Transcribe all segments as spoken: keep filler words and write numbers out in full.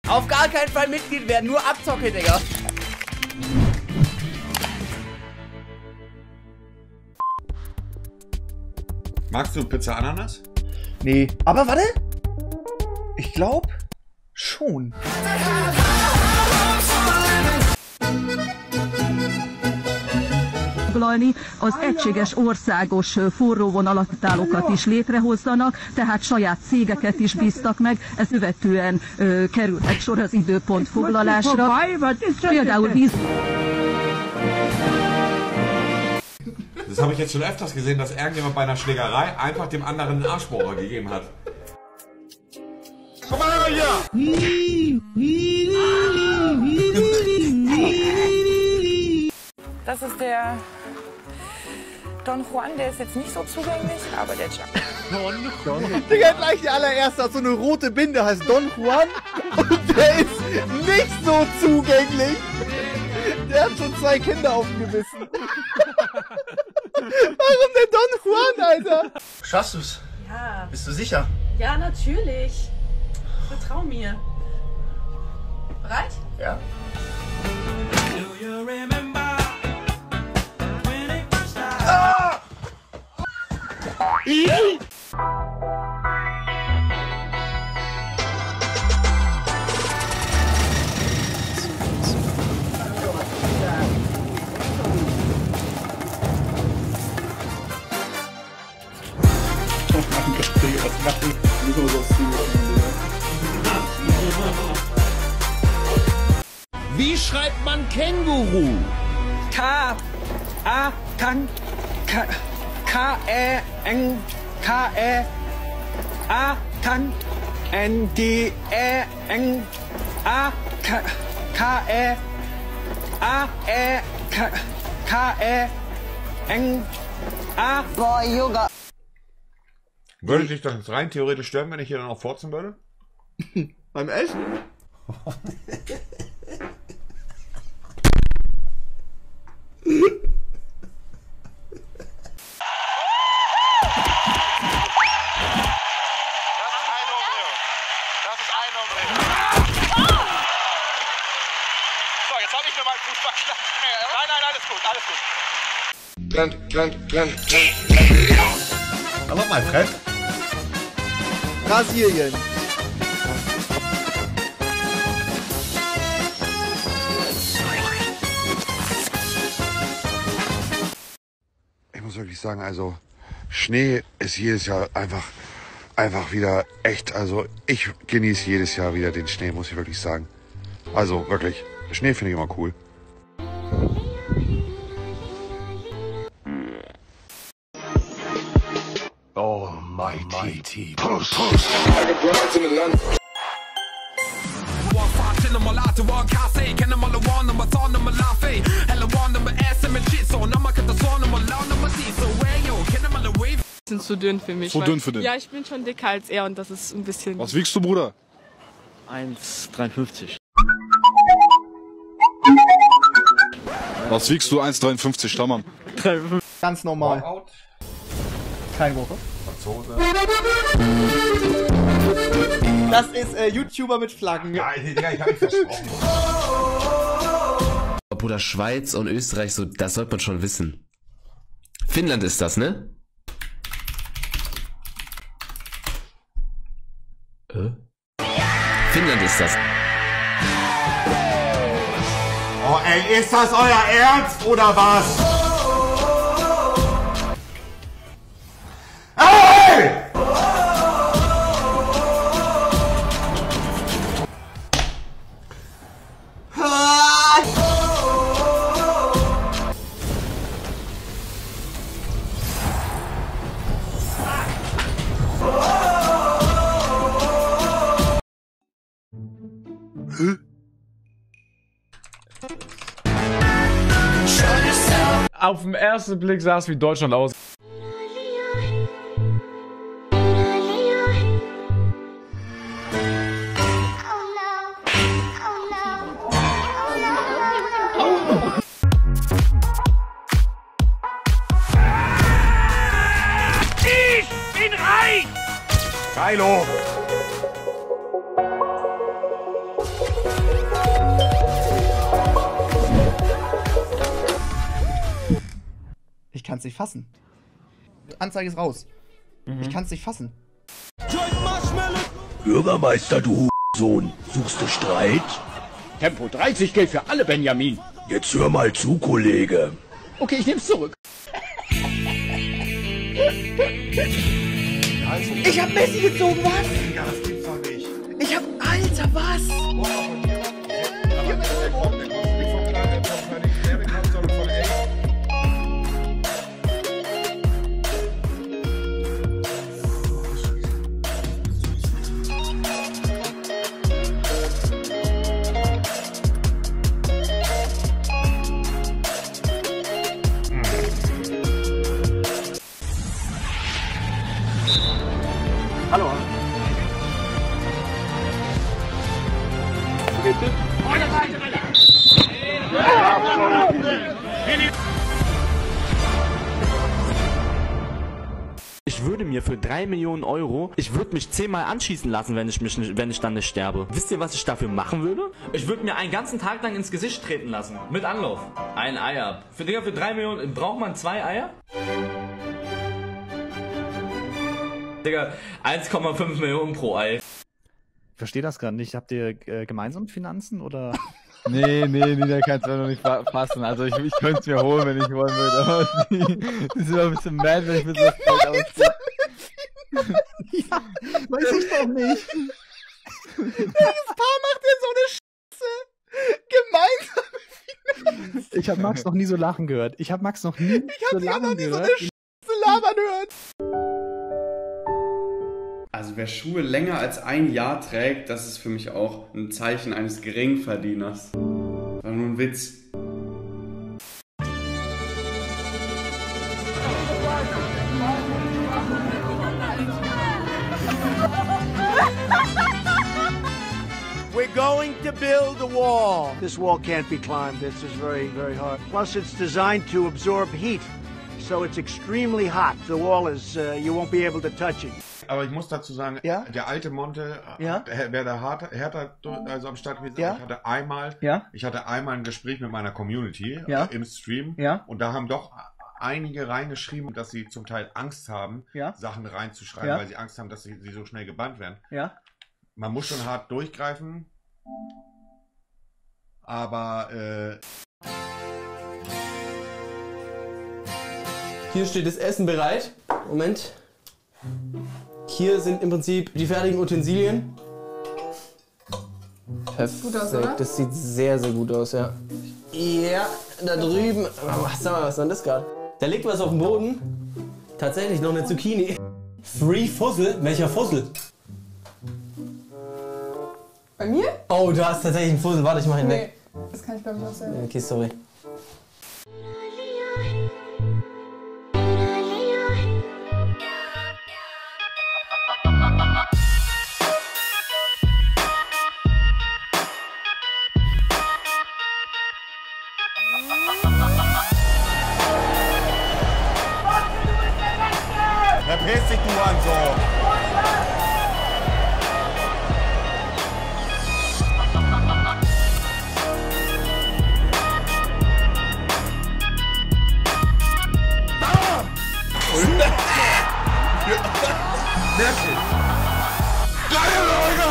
Auf gar keinen Fall Mitglied werden, nur Abzocke, Digga. Magst du Pizza Ananas? Nee. Aber warte. Ich glaube schon. Az egységes országos forróvonalakításokat is létrehozzanak, tehát saját cégeket is bíztak meg, ez követően ö, kerülhet sor az időpont foglalásra. Például víz... Das habe ich jetzt schon öfters gesehen, dass irgendjemand bei einer Schlägerei einfach dem anderen einen Arschbohrer gegeben hat. Komm mal her! Das ist der Don Juan, der ist jetzt nicht so zugänglich, aber der Jack. Don Juan? Digga, gleich der allererste hat so eine rote Binde, heißt Don Juan und der ist nicht so zugänglich. Der hat schon zwei Kinder auf dem Gewissen. Warum der Don Juan, Alter? Schaffst du's? Ja. Bist du sicher? Ja, natürlich. Vertrau mir. Bereit? Ja. Ah! Wie schreibt man Känguru? K A kann K K E N K E A kann N G E N A K K E A E K E N A. Boah, Yoga. Würde dich das rein theoretisch stören, wenn ich hier dann auch furzen würde? Beim Essen? Jetzt habe ich mir mal Fußball knapp. Nein, nein, alles gut, alles gut. Plant, plant, plant. Hallo, mein Freund. Brasilien. Ich muss wirklich sagen, also Schnee ist jedes Jahr einfach, einfach wieder echt, also ich genieße jedes Jahr wieder den Schnee, muss ich wirklich sagen. Also wirklich, Schnee finde ich immer cool. Almighty Post. Post. Sind zu dünn für mich. Zu dünn für dich? Ja, ich bin schon dicker als er und das ist ein bisschen... Was wiegst du, Bruder? eins Komma dreiundfünfzig. Was wiegst du? eins Komma dreiundfünfzig, Stammern. Ganz normal. Walkout. Kein Walkout. Franzose. Das ist äh, YouTuber mit Flaggen. Ja, Digga, ich hab mich versprochen. Bruder, Schweiz und Österreich, so, das sollte man schon wissen. Finnland ist das, ne? Äh? Finnland ist das. Oh ey, ist das euer Ernst oder was? Ey! Auf den ersten Blick sah es wie Deutschland aus. Ich bin reich! Geilo! Ich kann's nicht fassen. Anzeige ist raus. Mhm. Ich kann's nicht fassen. Bürgermeister, du Sohn, suchst du Streit? Tempo dreißig gilt für alle, Benjamin. Jetzt hör mal zu, Kollege. Okay, ich nehm's zurück. Ich hab Messi gezogen, was? Ja, das gibt's doch nicht. Ich hab... Alter, was? Hallo. Bitte. Ich würde mir für drei Millionen Euro, ich würde mich zehnmal anschießen lassen, wenn ich mich nicht, wenn ich dann nicht sterbe. Wisst ihr, was ich dafür machen würde? Ich würde mir einen ganzen Tag lang ins Gesicht treten lassen. Mit Anlauf. Ein Ei ab. Für Digga, für drei Millionen, braucht man zwei Eier? Digga, eins Komma fünf Millionen pro Ei. Ich verstehe das gerade nicht. Habt ihr äh, gemeinsam Finanzen oder? Nee, nee, nee, der kann es mir noch nicht fassen. Also ich, ich könnte es mir holen, wenn ich wollen würde. Aber das ist immer ein bisschen mad, wenn ich mir so das Geld ausgebe. Ja, weiß ich doch nicht. Welches Paar macht denn so eine Scheiße? Gemeinsame Finanzen. Ich habe Max noch nie so lachen gehört. Ich habe Max noch nie ich hab so lachen noch nie gehört. So eine Scheiße labern gehört. Also wer Schuhe länger als ein Jahr trägt, das ist für mich auch ein Zeichen eines Geringverdieners. War nur ein Witz. We're going to build a wall. This wall can't be climbed. This is very, very hard. Plus, it's designed to absorb heat. So it's extremely hot. The wall is, uh, you won't be able to touch it. Aber ich muss dazu sagen, ja? der alte Monte, ja? wer da hart, härter also am Start gewesen ist, ja? ich hatte einmal, ja? ich hatte einmal ein Gespräch mit meiner Community ja? äh, im Stream ja? und da haben doch einige reingeschrieben, dass sie zum Teil Angst haben, ja? Sachen reinzuschreiben, ja? weil sie Angst haben, dass sie, sie so schnell gebannt werden. Ja? Man muss schon hart durchgreifen, aber äh, hier steht das Essen bereit. Moment. Hier sind im Prinzip die fertigen Utensilien. Perfekt. Gut aus, oder? Das sieht sehr, sehr gut aus, ja. Ja, da drüben. Was, sag mal, was ist denn das gerade? Da liegt was auf dem Boden. Tatsächlich noch eine Zucchini. Free Fussel? Welcher Fussel? Bei mir? Oh, du hast tatsächlich einen Fussel. Warte, ich mach ihn nee, weg. Das kann ich glaube ich auch selber. Okay, sorry. Verpiss dich, du Hurensohn! Merkel! Geil, Leute!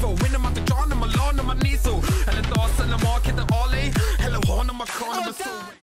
Eller var när man kan, när man så